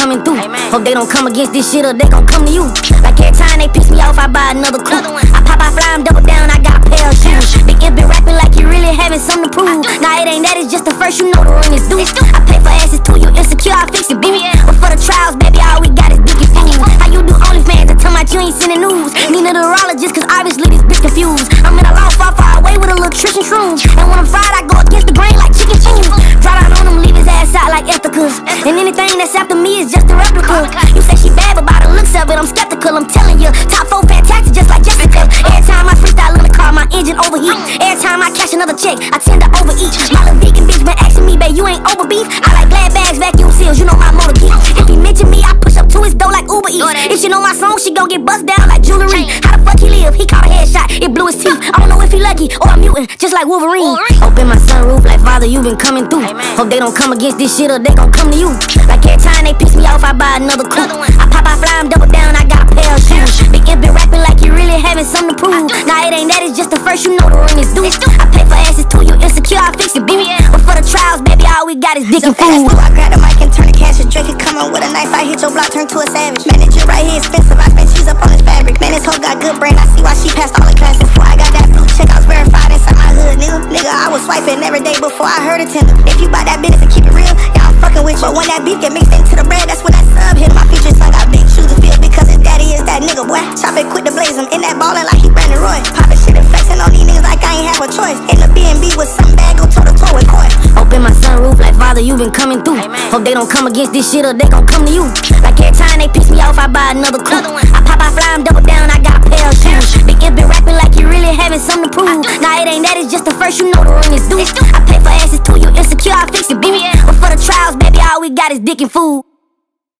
coming through. Hope they don't come against this shit or they gon' come to you. Like every time they piss me off, I buy another coupe. I pop, I fly, I'm double down, I got a pair of shoes. Big imp been rapping like he really having something to prove. Nah, it ain't that, it's just the first, you know the rent is due. I pay for asses too, you insecure, I fix it, boo. But for the trials, baby, all we got is dick and food. How you do OnlyFans and tell my you ain't sending news? Need a neurologist, cause obviously this bitch confused. I'm in a long far, far away with a little Trish and shrooms. And when I'm fried, I go against the grain like chicken food. Draw down on him, leave his ass out like Ethica's. And anything that's after me is just a replica. You say she bad, but by the looks of it, I'm skeptical. I'm telling you, top 4 fantastic, just like Jessica. Every time I freestyle in the car, my engine overheat. Every time I cash another check, I tend to overeat. My little vegan bitch been asking me, babe, you ain't over beef? I like glad bags, vacuum seals, you know my motor geek. If he mention me, I push up to his door like Uber Eats. If she know my song, she gon' get bust down like jewelry. How the fuck he live? He caught a headshot, it blew his teeth. I don't know if he lucky or a mutant, just like Wolverine. Open my sunroof like father, you been coming through. Hope they don't come against this shit or they gon' come to you. Like every time they piss me off, I buy another coupe. I pop, I fly, I'm double down, I got a pair of shoes. Big imp been rapping like he really having something to prove. Nah, it ain't that, it's just the first, you know the rent is due. I pay for asses too, you insecure, I fix it, boo. But for the trials, baby, all we got is dick and food. I grab the mic and turn the cash. Drake could come on with a knife, I hit your block, turn to a savage. Man, this shit right here expensive, I spent cheese up on this fabric. Man, this hoe got good brain, I see why she passed all the classes. Before I got that blue check, I was verified inside my hood, nigga. Nigga, I was swiping every day before I heard a tender. If you buy that business and keep it real, yeah, I'm fucking with you. But when that beef get mixed into the bread, that's when that sub hit. My future son got big shoes to fill because his daddy is that nigga, boy. Chop it quick to blaze him, in that ballin' like he Brandon Roy. Poppin' shit and flexing on these niggas like I ain't have a choice. In the B&B with some bag, go toe to toe with Coy. Open my sunroof like father, you been coming through. Hope they don't come against this shit or they gon' come to you. Like every time they piss me off, I buy another coupe. I pop, I fly, I'm double down, I got a pair of shoes. Big imp been rapping like he really having something to prove. Nah, it ain't that, it's just the first, you know the rent is due. I pay for asses too, you insecure, I fix it, boo. But for the trials, baby, all we got is dick and food.